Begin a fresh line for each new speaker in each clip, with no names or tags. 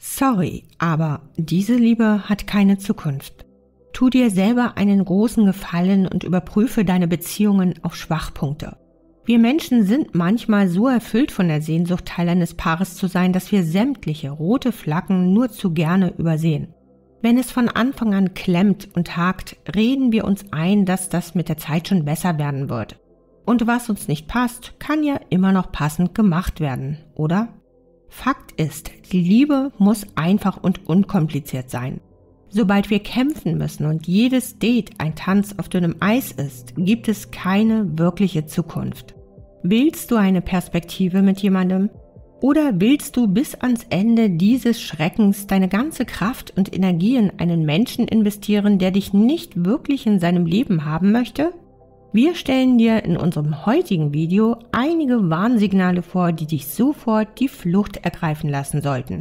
Sorry, aber diese Liebe hat keine Zukunft. Tu dir selber einen großen Gefallen und überprüfe deine Beziehungen auf Schwachpunkte. Wir Menschen sind manchmal so erfüllt von der Sehnsucht, Teil eines Paares zu sein, dass wir sämtliche rote Flaggen nur zu gerne übersehen. Wenn es von Anfang an klemmt und hakt, reden wir uns ein, dass das mit der Zeit schon besser werden wird. Und was uns nicht passt, kann ja immer noch passend gemacht werden, oder? Fakt ist, die Liebe muss einfach und unkompliziert sein. Sobald wir kämpfen müssen und jedes Date ein Tanz auf dünnem Eis ist, gibt es keine wirkliche Zukunft. Willst du eine Perspektive mit jemandem? Oder willst du bis ans Ende dieses Schreckens deine ganze Kraft und Energie in einen Menschen investieren, der dich nicht wirklich in seinem Leben haben möchte? Wir stellen dir in unserem heutigen Video einige Warnsignale vor, die dich sofort die Flucht ergreifen lassen sollten.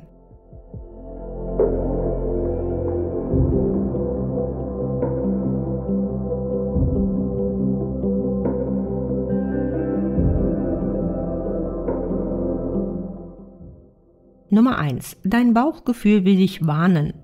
Nummer 1. Dein Bauchgefühl will dich warnen.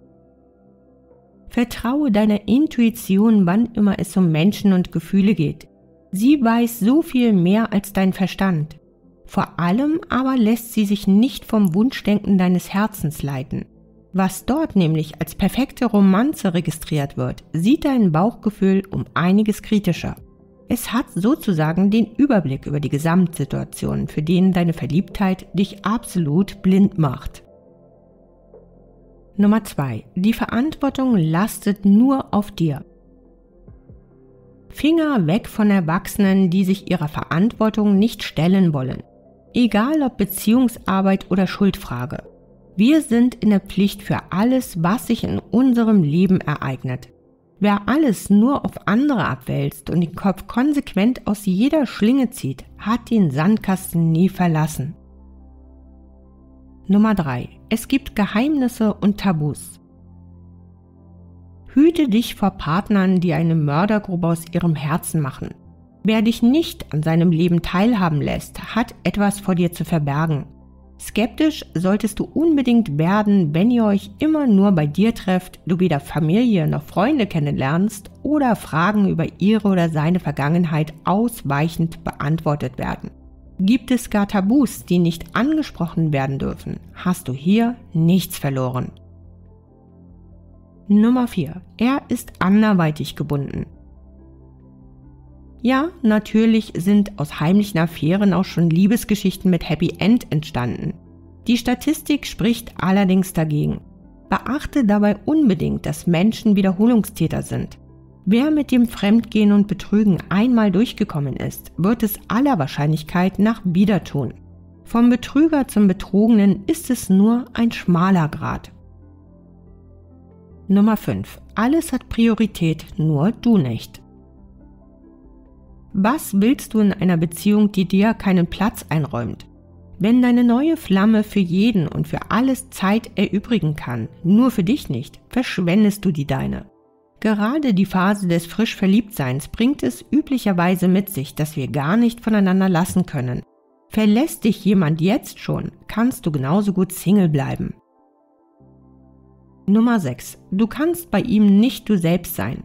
Vertraue deiner Intuition, wann immer es um Menschen und Gefühle geht. Sie weiß so viel mehr als dein Verstand. Vor allem aber lässt sie sich nicht vom Wunschdenken deines Herzens leiten. Was dort nämlich als perfekte Romanze registriert wird, sieht dein Bauchgefühl um einiges kritischer. Es hat sozusagen den Überblick über die Gesamtsituation, für den deine Verliebtheit dich absolut blind macht. Nummer 2. Die Verantwortung lastet nur auf dir. Finger weg von Erwachsenen, die sich ihrer Verantwortung nicht stellen wollen. Egal ob Beziehungsarbeit oder Schuldfrage. Wir sind in der Pflicht für alles, was sich in unserem Leben ereignet. Wer alles nur auf andere abwälzt und den Kopf konsequent aus jeder Schlinge zieht, hat den Sandkasten nie verlassen. Nummer 3. Es gibt Geheimnisse und Tabus. Hüte dich vor Partnern, die eine Mördergrube aus ihrem Herzen machen. Wer dich nicht an seinem Leben teilhaben lässt, hat etwas vor dir zu verbergen. Skeptisch solltest du unbedingt werden, wenn ihr euch immer nur bei dir trefft, du weder Familie noch Freunde kennenlernst oder Fragen über ihre oder seine Vergangenheit ausweichend beantwortet werden. Gibt es gar Tabus, die nicht angesprochen werden dürfen, hast du hier nichts verloren. Nummer 4. Er ist anderweitig gebunden. Ja, natürlich sind aus heimlichen Affären auch schon Liebesgeschichten mit Happy End entstanden. Die Statistik spricht allerdings dagegen. Beachte dabei unbedingt, dass Menschen Wiederholungstäter sind. Wer mit dem Fremdgehen und Betrügen einmal durchgekommen ist, wird es aller Wahrscheinlichkeit nach wieder tun. Vom Betrüger zum Betrogenen ist es nur ein schmaler Grat. Nummer 5. Alles hat Priorität, nur du nicht. Was willst du in einer Beziehung, die dir keinen Platz einräumt? Wenn deine neue Flamme für jeden und für alles Zeit erübrigen kann, nur für dich nicht, verschwendest du die deine. Gerade die Phase des Frischverliebtseins bringt es üblicherweise mit sich, dass wir gar nicht voneinander lassen können. Verlässt dich jemand jetzt schon, kannst du genauso gut Single bleiben. Nummer 6. Du kannst bei ihm nicht du selbst sein.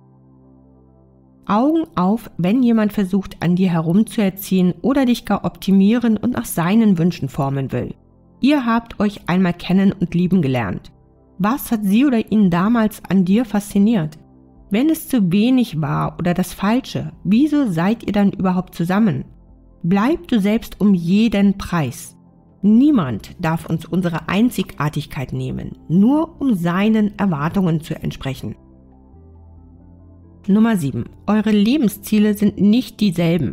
Augen auf, wenn jemand versucht, an dir herumzuerziehen oder dich gar optimieren und nach seinen Wünschen formen will. Ihr habt euch einmal kennen und lieben gelernt. Was hat sie oder ihn damals an dir fasziniert? Wenn es zu wenig war oder das Falsche, wieso seid ihr dann überhaupt zusammen? Bleib du selbst um jeden Preis. Niemand darf uns unsere Einzigartigkeit nehmen, nur um seinen Erwartungen zu entsprechen. Nummer 7. Eure Lebensziele sind nicht dieselben.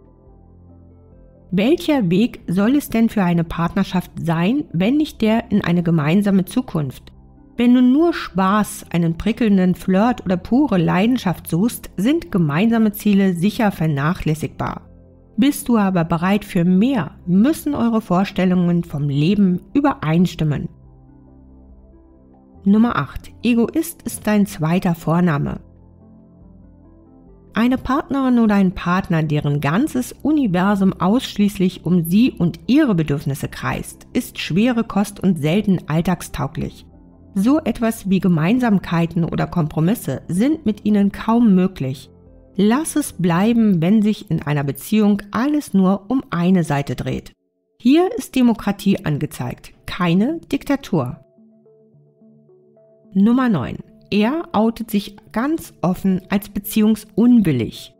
Welcher Weg soll es denn für eine Partnerschaft sein, wenn nicht der in eine gemeinsame Zukunft? Wenn du nur Spaß, einen prickelnden Flirt oder pure Leidenschaft suchst, sind gemeinsame Ziele sicher vernachlässigbar. Bist du aber bereit für mehr, müssen eure Vorstellungen vom Leben übereinstimmen. Nummer 8. Egoist ist dein zweiter Vorname. Eine Partnerin oder ein Partner, deren ganzes Universum ausschließlich um sie und ihre Bedürfnisse kreist, ist schwere Kost und selten alltagstauglich. So etwas wie Gemeinsamkeiten oder Kompromisse sind mit ihnen kaum möglich. Lass es bleiben, wenn sich in einer Beziehung alles nur um eine Seite dreht. Hier ist Demokratie angezeigt, keine Diktatur. Nummer 9. Er outet sich ganz offen als beziehungsunwillig.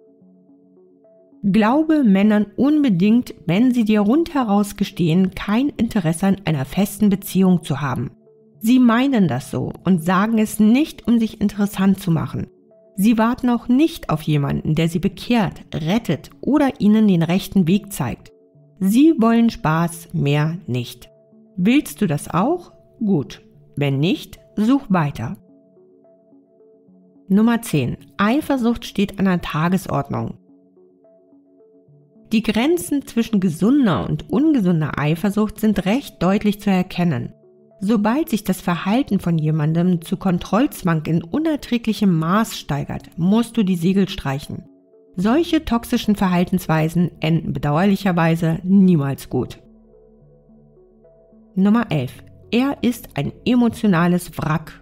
Glaube Männern unbedingt, wenn sie dir rundheraus gestehen, kein Interesse an einer festen Beziehung zu haben. Sie meinen das so und sagen es nicht, um sich interessant zu machen. Sie warten auch nicht auf jemanden, der sie bekehrt, rettet oder ihnen den rechten Weg zeigt. Sie wollen Spaß, mehr nicht. Willst du das auch? Gut. Wenn nicht, such weiter. Nummer 10. Eifersucht steht an der Tagesordnung. Die Grenzen zwischen gesunder und ungesunder Eifersucht sind recht deutlich zu erkennen. Sobald sich das Verhalten von jemandem zu Kontrollzwang in unerträglichem Maß steigert, musst du die Segel streichen. Solche toxischen Verhaltensweisen enden bedauerlicherweise niemals gut. Nummer 11. Er ist ein emotionales Wrack.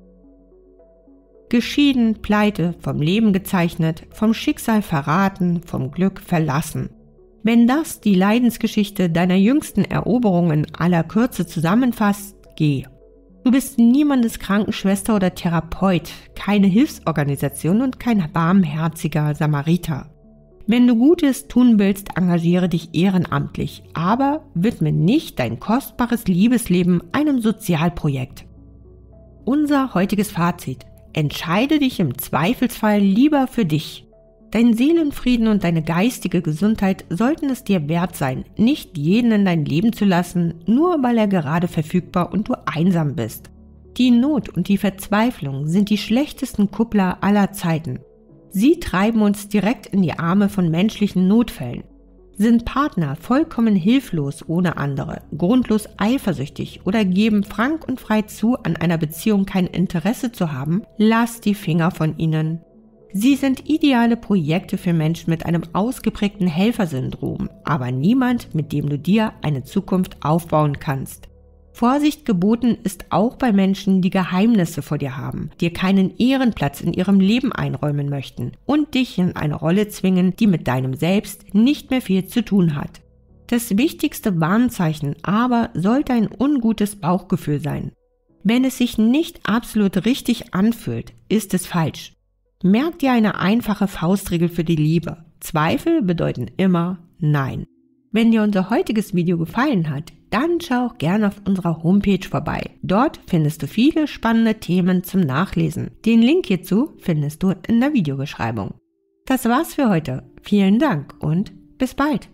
Geschieden, pleite, vom Leben gezeichnet, vom Schicksal verraten, vom Glück verlassen. Wenn das die Leidensgeschichte deiner jüngsten Eroberungen aller Kürze zusammenfasst, geh. Du bist niemandes Krankenschwester oder Therapeut, keine Hilfsorganisation und kein barmherziger Samariter. Wenn du Gutes tun willst, engagiere dich ehrenamtlich, aber widme nicht dein kostbares Liebesleben einem Sozialprojekt. Unser heutiges Fazit: Entscheide dich im Zweifelsfall lieber für dich. Dein Seelenfrieden und deine geistige Gesundheit sollten es dir wert sein, nicht jeden in dein Leben zu lassen, nur weil er gerade verfügbar und du einsam bist. Die Not und die Verzweiflung sind die schlechtesten Kuppler aller Zeiten. Sie treiben uns direkt in die Arme von menschlichen Notfällen. Sind Partner vollkommen hilflos ohne andere, grundlos eifersüchtig oder geben frank und frei zu, an einer Beziehung kein Interesse zu haben, lass die Finger von ihnen. Sie sind ideale Projekte für Menschen mit einem ausgeprägten Helfersyndrom, aber niemand, mit dem du dir eine Zukunft aufbauen kannst. Vorsicht geboten ist auch bei Menschen, die Geheimnisse vor dir haben, dir keinen Ehrenplatz in ihrem Leben einräumen möchten und dich in eine Rolle zwingen, die mit deinem Selbst nicht mehr viel zu tun hat. Das wichtigste Warnzeichen aber sollte ein ungutes Bauchgefühl sein. Wenn es sich nicht absolut richtig anfühlt, ist es falsch. Merk dir eine einfache Faustregel für die Liebe. Zweifel bedeuten immer Nein. Wenn dir unser heutiges Video gefallen hat, dann schau auch gerne auf unserer Homepage vorbei. Dort findest du viele spannende Themen zum Nachlesen. Den Link hierzu findest du in der Videobeschreibung. Das war's für heute. Vielen Dank und bis bald.